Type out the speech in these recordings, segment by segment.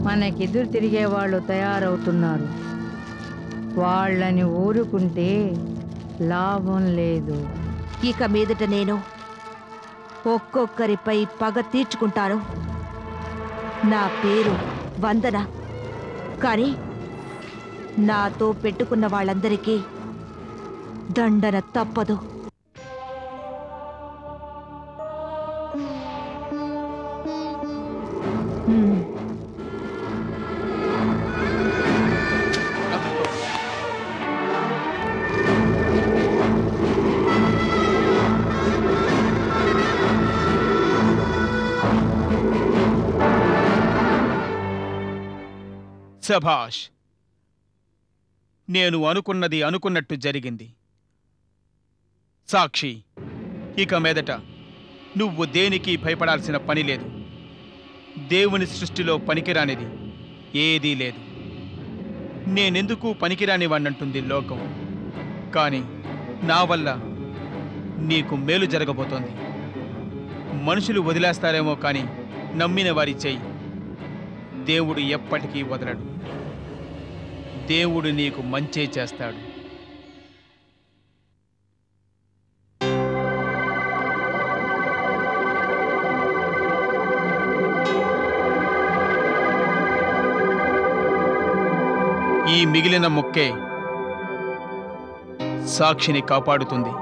మనకెదురు తిరిగే వాళ్ళు తయారవుతున్నారు. వాళ్ళని ఊరుకుంటే లాభం లేదు. ఇక మీదట నేను ఒక్కొక్కరిపై పగ తీర్చుకుంటాను. నా పేరు వందన, కానీ నాతో పెట్టుకున్న వాళ్ళందరికీ దండన తప్పదు. శభాష్, నేను అనుకున్నది అనుకున్నట్టు జరిగింది. సాక్షి, ఇక మీదట నువ్వు దేనికి భయపడాల్సిన పని లేదు. దేవుని సృష్టిలో పనికిరానిది ఏదీ లేదు. నేనెందుకు పనికిరాని వాణ్ణంటుంది లోకం, కానీ నా వల్ల నీకు మేలు జరగబోతోంది. మనుషులు వదిలేస్తారేమో కానీ నమ్మిన వారి చెయ్యి దేవుడు ఎప్పటికీ వదలడు. దేవుడు నీకు మంచే చేస్తాడు. ఈ మిగిలిన మొక్కే సాక్షిని కాపాడుతుంది.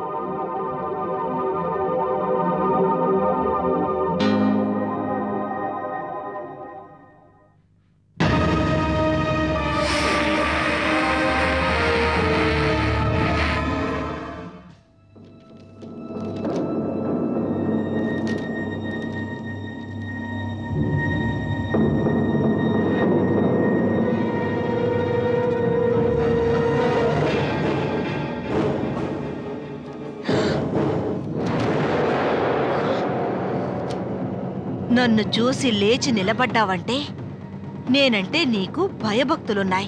నన్ను చూసి లేచి నిలబడ్డావంటే నేనంటే నీకు భయభక్తులున్నాయి.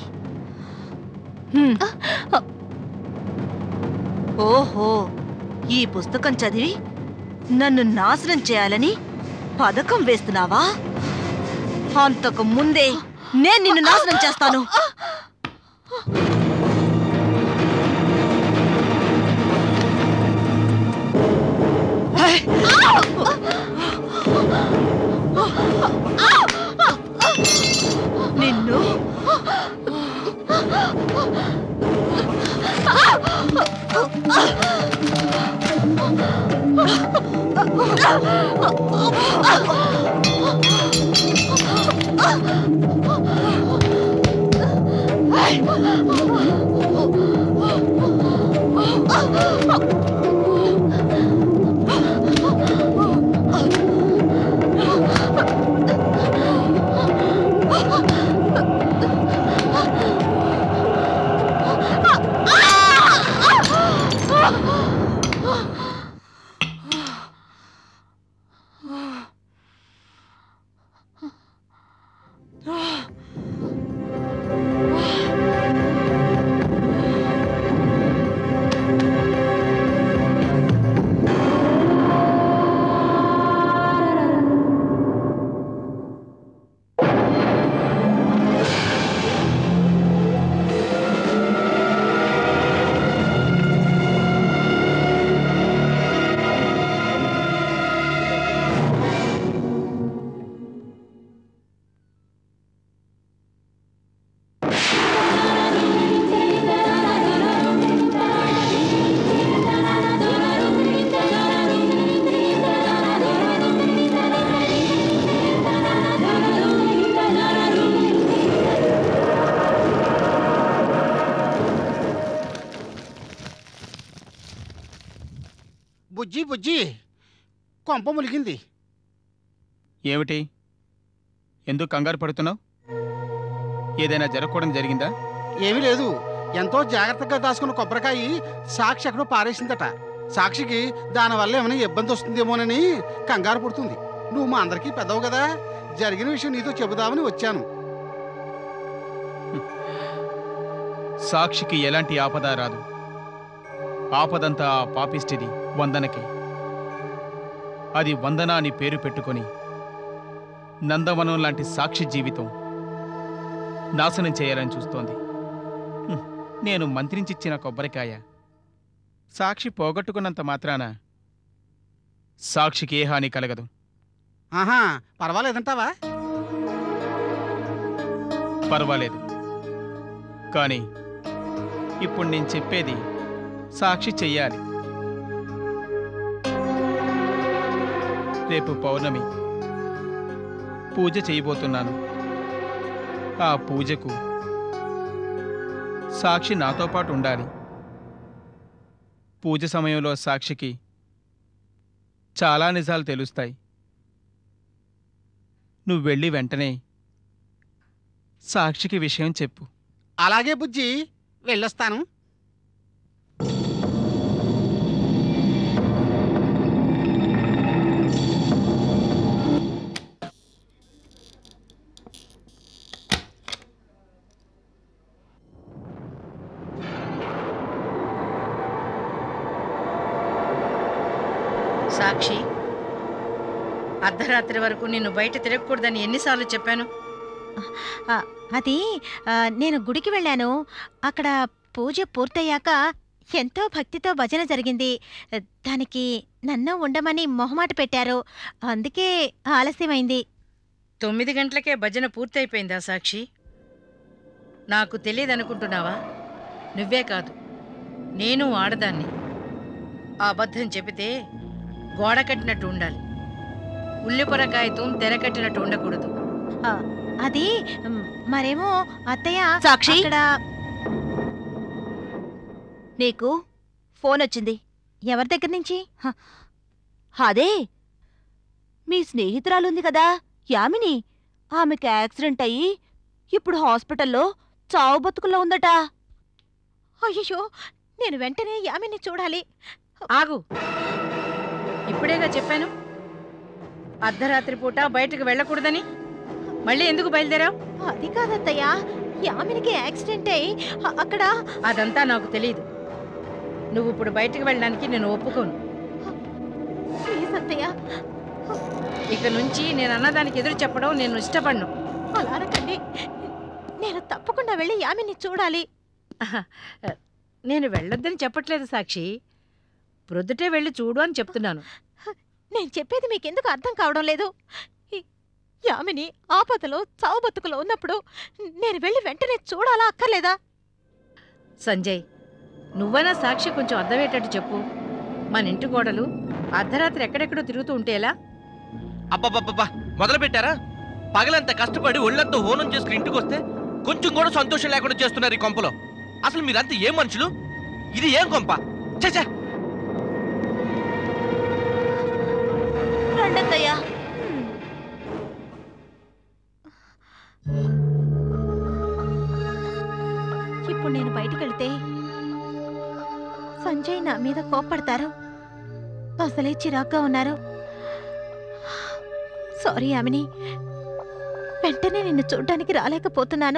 ఓహో, ఈ పుస్తకం చదివి నన్ను నాశనం చేయాలని పథకం వేస్తున్నావా? అంతకు ముందే నేను నిన్ను నాశనం చేస్తాను. నిన్ను బుజ్జి బుజ్జి కొంప ములిగింది. ఏమిటి, ఎందుకు కంగారు పడుతున్నావు? ఏదైనా జరగకూడదు జరిగిందా? ఏమీ లేదు. ఎంతో జాగ్రత్తగా దాచుకున్న కొబ్బరికాయ సాక్షి ఎక్కడో పారేసిందట. సాక్షికి దానివల్ల ఏమైనా ఇబ్బంది వస్తుందేమోనని కంగారు పడుతుంది. నువ్వు మా అందరికీ పెద్దవు కదా, జరిగిన విషయం నీతో చెబుదామని వచ్చాను. సాక్షికి ఎలాంటి ఆపద రాదు. ఆపదంతా ఆ పాపిష్టిది వందనకి. అది వందన అని పేరు పెట్టుకొని నందవనం లాంటి సాక్షి జీవితం నాశనం చేయాలని చూస్తోంది. నేను మంత్రించిచ్చిన కొబ్బరికాయ సాక్షి పోగొట్టుకున్నంత మాత్రాన సాక్షికి ఏ హాని కలగదు. ఆహా, పర్వాలేదంటావా? పర్వాలేదు, కానీ ఇప్పుడు నేను చెప్పేది సాక్షి చెయ్యాలి. రేపు పౌర్ణమి పూజ చేయబోతున్నాను. ఆ పూజకు సాక్షి నాతో పాటు ఉండాలి. పూజ సమయంలో సాక్షికి చాలా నిజాలు తెలుస్తాయి. నువ్వు వెళ్ళి వెంటనే సాక్షికి విషయం చెప్పు. అలాగే బుజ్జి, వెళ్ళొస్తాను. సాక్షి, అర్ధరాత్రి వరకు నిన్ను బయట తిరగకూడదని ఎన్నిసార్లు చెప్పాను? అది నేను గుడికి వెళ్ళాను. అక్కడ పూజ పూర్తయ్యాక ఎంతో భక్తితో భజన జరిగింది. దానికి నన్ను ఉండమని మొహమాట పెట్టారు. అందుకే ఆలస్యమైంది. 9 గంటలకే భజన పూర్తయిపోయిందా సాక్షి? నాకు తెలియదనుకుంటున్నావా? నువ్వే కాదు, నేను ఆడదాన్ని. ఆ అబద్ధం చెబితే గోడ కట్టినట్టు ఉండాలి, ఉల్లిపొరకాయతో తెరకట్టినట్టు ఉండకూడదు. అది మరేమో అత్తయ్య. సాక్షి, ఇక్కడ నీకు ఫోన్ వచ్చింది. ఎవరి దగ్గర నుంచి? అదే మీ స్నేహితురాలుంది కదా యామిని, ఆమెకి యాక్సిడెంట్ అయ్యి ఇప్పుడు హాస్పిటల్లో చావు బతుకుల్లో ఉందట. అయ్యో, నేను వెంటనే యామిని చూడాలి. ఆగు, ఇప్పుడేగా చెప్పాను అర్ధరాత్రి పూట బయటకు వెళ్ళకూడదని. మళ్ళీ ఎందుకు బయలుదేరావు? అది కాదత్తయ్య, యామినికి యాక్సిడెంట్ అయ్యి అక్కడ. అదంతా నాకు తెలియదు. నువ్వు ఇప్పుడు బయటకు వెళ్ళడానికి నేను ఒప్పుకోను. ప్లీజ్ అత్తయ్య, ఇక నుంచి నేను అన్నదానికి ఎదురు చెప్పడం నేను ఇష్టపడను. అలా అనకండి, నేను తప్పకుండా వెళ్ళి యామిని చూడాలి. నేను వెళ్ళొద్దని చెప్పట్లేదు సాక్షి, ప్రొద్దుటే వెళ్ళి చూడు అని చెప్తున్నాను. నేను చెప్పేది మీకెందుకు అర్థం కావడం లేదు? యామిని ఆపదలో చావు బతుకులో ఉన్నప్పుడు నేను వెళ్ళి వెంటనే చూడాలా అక్కర్లేదా? సంజయ్, నువ్వైనా సాక్షి కొంచెం అర్థమయ్యేటట్టు చెప్పు. మన ఇంటి గోడలు అర్ధరాత్రి ఎక్కడెక్కడో తిరుగుతూ ఉంటే ఎలా? అబ్బబ్బబ్బా, మొదలు పెట్టారా? పగలంతా కష్టపడి ఒళ్ళంతా హోనం చేసుకుని ఇంటికి వస్తే కొంచెం కూడా సంతోషం లేకుండా చేస్తున్నారు ఈ కొంపలో. అసలు మీరంతా ఏం మనుషులు? ఇది ఏం కొంప? చచ్చా, రండత్తయ్యా. ఇప్పుడు నేను బయటికెళ్తే సంజయ్ నా మీద కోప్పడతారు. అసలే చిరాగ్గా ఉన్నారు. సారీ యామిని, వెంటనే నిన్ను చూడ్డానికి రాలేకపోతున్నాను.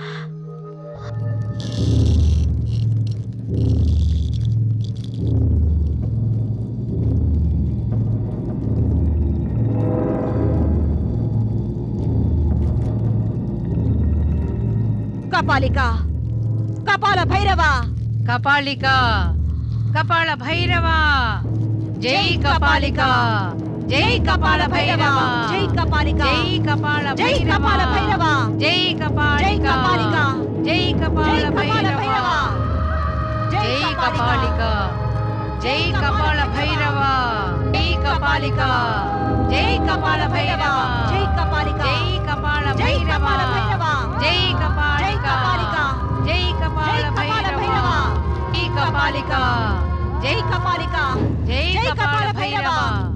కపాలిక, కపాల భైరవ, కపాలిక, కపాల భైరవ, జై కపాలిక, జై కపాల భైరవ, జై కపాలిక, జై కపాల జై కపాల భైరవ, జై కపాలిక, జై కపాల భైరవ, జై కపాలిక, జై కపాల భైరవ, జై కపాలిక, జై కపాల భైరవ, జై కపాలిక, జై కపాల జై కపాల భైరవ, భైరవ, జై కపాలిక, జై జై కపాలిక, కపాల భైరవ, జై కపాలిక, జై కపాలిక, జై కపాల భైరవ.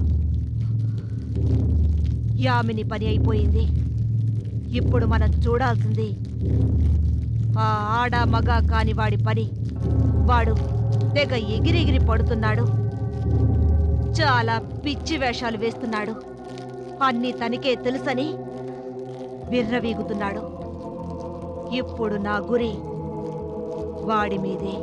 యామిని పని అయిపోయింది. ఇప్పుడు మనం చూడాల్సింది ఆ ఆడ మగ కాని వాడి పని. వాడు తెగ ఎగిరెగిరి పడుతున్నాడు, చాలా పిచ్చి వేషాలు వేస్తున్నాడు, అన్నీ తనకే తెలుసని విర్రవీగుతున్నాడు. ఇప్పుడు నా గురి వాడి మీదే.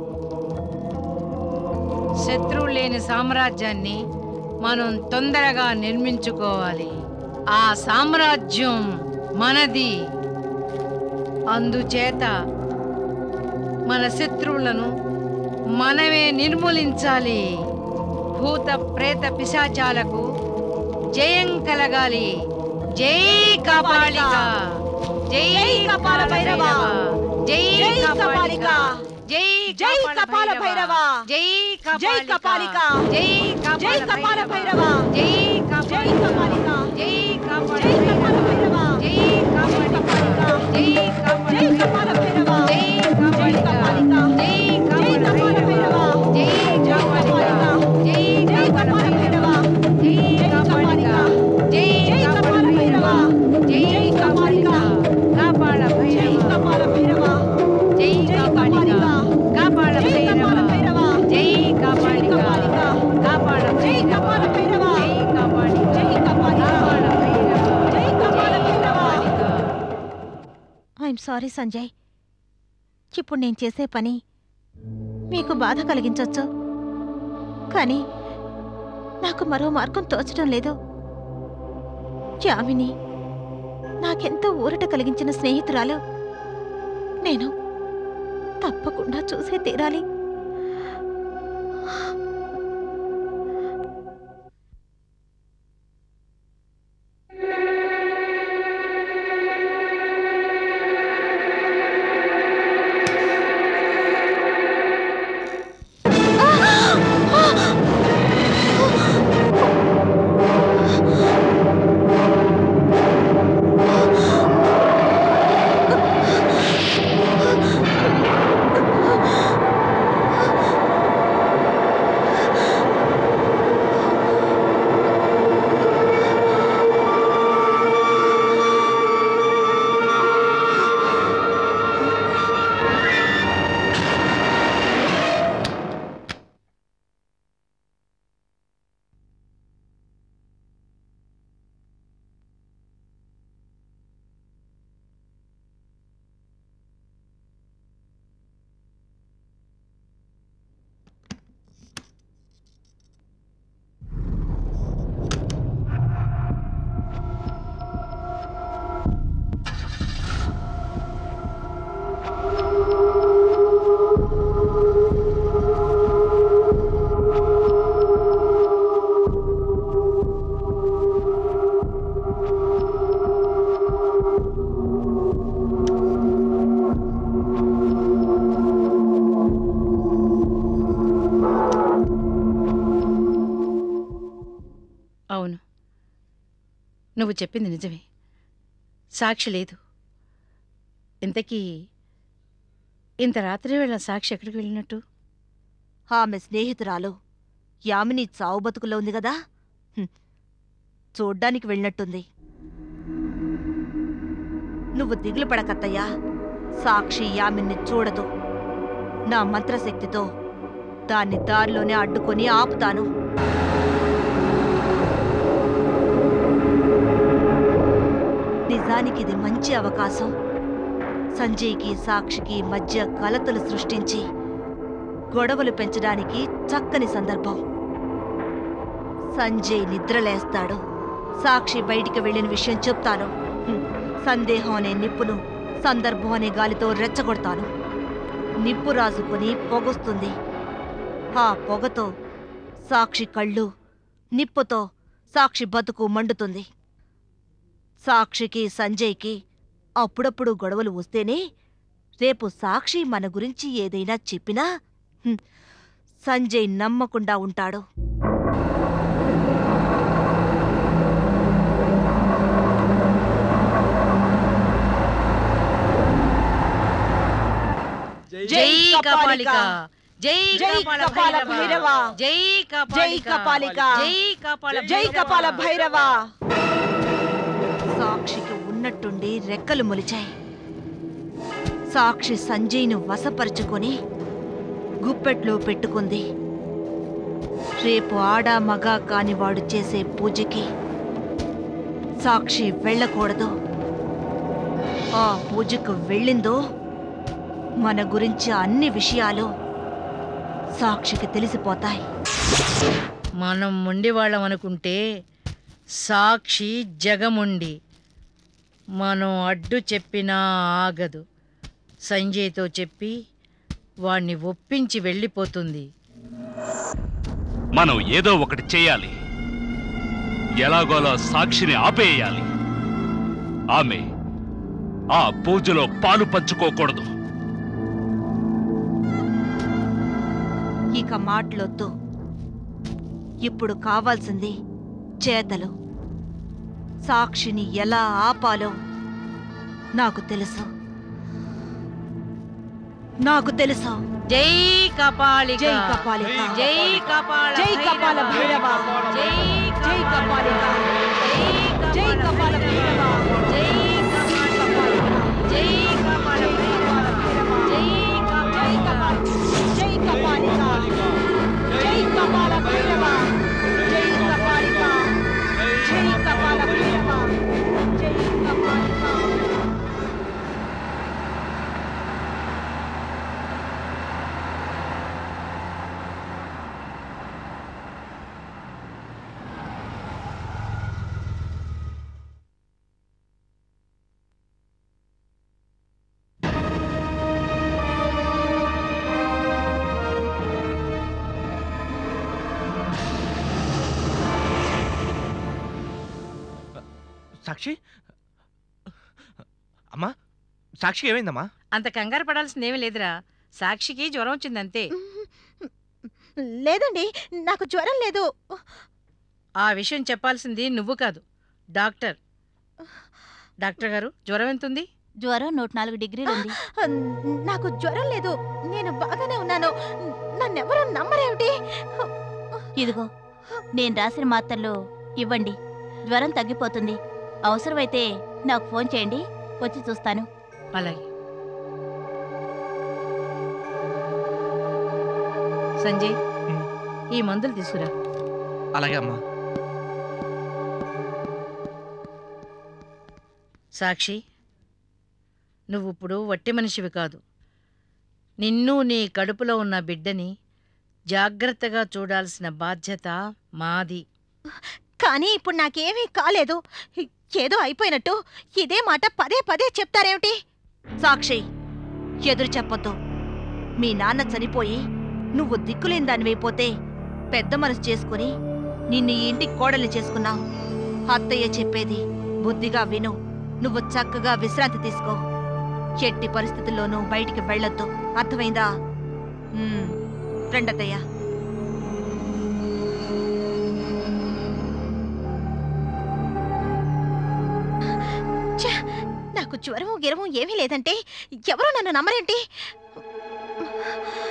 శత్రువు లేని సామ్రాజ్యాన్ని మనం తొందరగా నిర్మించుకోవాలి. ఆ సామ్రాజ్యం మనది. అందుచేత మన శత్రువులను మనమే నిర్మూలించాలి. భూత ప్రేత పిశాచాలకు జయం కలగాలి. జై కాపాలిక, జై కపాల భైరవ, జై కాపాలిక, జై కపాల భైరవ, జై కాపాలిక, జై కపాల భైరవ, జై కాపాలిక, జై కపాల భైరవ, జై కాపాలిక, జై కపాల భైరవ, జై కాపాలిక, జై కపాల భైరవ, జై కాపాలిక, జై కపాల భైరవ, జై కాపాలిక, జై కపాల భైరవ, జై కాపాలిక, కాపాల భైరవ, కపాల భైరవ, జై కాపాలిక, కాపాల భైరవ, జై కాపాలిక, కాపాల జై కపాల భైరవ, జై కాపాలిక, జై కాపాలిక, జై కపాల భైరవ. I'm sorry Sanjay. ఇప్పుడు నేను చేసే పని మీకు బాధ కలిగించవచ్చు, కానీ నాకు మరో మార్గం తోచడం లేదు. యామిని నాకెంతో ఊరట కలిగించిన స్నేహితురాలు. నేను తప్పకుండా చూసే తీరాలి. అవును, నువ్వు చెప్పింది నిజమే. సాక్షి లేదు. ఇంతకీ ఇంత రాత్రి వేళ సాక్షి ఎక్కడికి వెళ్ళినట్టు? ఆమె స్నేహితురాలు యామిని చావు బతుకులో ఉంది కదా, చూడ్డానికి వెళ్ళినట్టుంది. నువ్వు దిగులు పడకత్తయ్యా, సాక్షి యామిని చూడదు. నా మంత్రశక్తితో దాన్ని దారిలోనే అడ్డుకొని ఆపుతాను. నిజానికి ఇది మంచి అవకాశం. సంజయ్కి సాక్షికి మధ్య కలతలు సృష్టించి గొడవలు పెంచడానికి చక్కని సందర్భం. సంజయ్ నిద్రలేస్తాడు. సాక్షి బయటికి వెళ్ళిన విషయం చెప్తాను. సందేహం అనే నిప్పును సందర్భం అనే గాలితో రెచ్చగొడతాను. నిప్పు రాజుకొని పొగొస్తుంది. ఆ పొగతో సాక్షి కళ్ళు, నిప్పుతో సాక్షి బతుకు మండుతుంది. సాక్షికి సంజయ్కి అప్పుడప్పుడు గొడవలు వస్తేనే రేపు సాక్షి మన గురించి ఏదైనా చెప్పినా సంజయ్ నమ్మకుండా ఉంటాడు. జై కాపాలిక, జై కపాల భైరవ, జై కాపాలిక, జై కాపాల, జై కపాల భైరవ. సాక్షికి ఉన్నట్టుండి రెక్కలు మొలిచాయి. సాక్షి సంజయ్ను వశపరుచుకొని గుప్పెట్లో పెట్టుకుంది. రేపు ఆడా మగా కానివాడు చేసే పూజకి సాక్షి వెళ్ళకూడదు. ఆ పూజకు వెళ్ళిందో మన గురించి అన్ని విషయాలు సాక్షికి తెలిసిపోతాయి. మనం మొండివాళ్ళం అనుకుంటే సాక్షి జగముండి. మనం అడ్డు చెప్పినా ఆగదు. సంజయ్తో చెప్పి వాణ్ణి ఒప్పించి వెళ్ళిపోతుంది. మనం ఏదో ఒకటి చేయాలి. ఎలాగోలా సాక్షిని ఆపేయాలి. ఆమె ఆ పూజలో పాలు పంచుకోకూడదు. ఇక మాటలొద్దు. ఇప్పుడు కావాల్సింది చేతలు. సాక్షిని ఎలా ఆపాలో నాకు తెలుసు. జై కపాలిక, జై కపాలిక, జై కపాల, జై కపాల భైరవ, జై జై కపాలిక, జై కపాల భైరవ, జై కపాలిక, జై కపాల జై కపాలిక, జై కపాల భైరవ, జై కపాలిక, జై కపాల భైరవ, జై కపాలిక. సాక్షి అమ్మా, సాక్షికి ఏమైందమ్మా? అంత కంగారు పడాల్సిందేమీ లేదురా. సాక్షికి జ్వరం వచ్చిందంతే. లేదండి, నాకు జ్వరం లేదు. ఆ విషయం చెప్పాల్సింది నువ్వు కాదు, డాక్టర్. డాక్టర్ గారు, జ్వరం ఎంతుంది? జ్వరం 104 డిగ్రీలు ఉంది. నాకు జ్వరం లేదు, నేను బాగానే ఉన్నాను. నన్నెవరూ నమ్మరేమిటి? ఇదిగో, నేను రాసిన మాత్రలు ఇవ్వండి, జ్వరం తగ్గిపోతుంది. అవసరమైతే నాకు ఫోన్ చేయండి, వచ్చి చూస్తాను. అలాగే. సంజయ్, ఈ మందులు తీసుకురా. అలాగే అమ్మా. సాక్షి, నువ్వు ఇప్పుడు వట్టి మనిషివి కాదు. నిన్ను, నీ కడుపులో ఉన్న బిడ్డని జాగ్రత్తగా చూడాల్సిన బాధ్యత మాది. కానీ ఇప్పుడు నాకేమీ కాలేదు. ఏదో అయిపోయినట్టు ఇదే మాట పదే పదే చెప్తారేమిటి? సాక్షి, ఎదురు చెప్పొద్దు. మీ నాన్న చనిపోయి నువ్వు దిక్కులేని దానివైపోతే పెద్ద మనసు చేసుకుని నిన్ను ఈ ఇంటికి కోడలు చేసుకున్నావు. అత్తయ్య చెప్పేది బుద్ధిగా విను. నువ్వు చక్కగా విశ్రాంతి తీసుకో. ఎట్టి పరిస్థితుల్లోనూ బయటికి వెళ్ళొద్దు, అర్థమైందా? రండత్తయ్య. నాకు జ్వరము గిరము ఏమీ లేదంటే ఎవరో నన్ను నమ్మరేంటి?